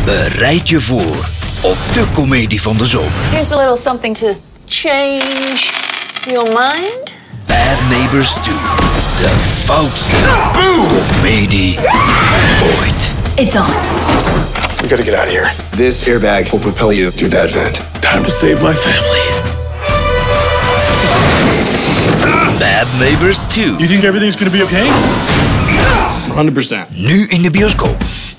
Bereid je voor op de komedie van de zomer. Here's a little something to change your mind. Bad Neighbors 2. De foutste komedie ooit. It's on. We gotta get out of here. This airbag will propel you through that vent. Time to save my family. Bad Neighbors 2. You think everything's gonna be okay? 100%. Nu in de bioscoop.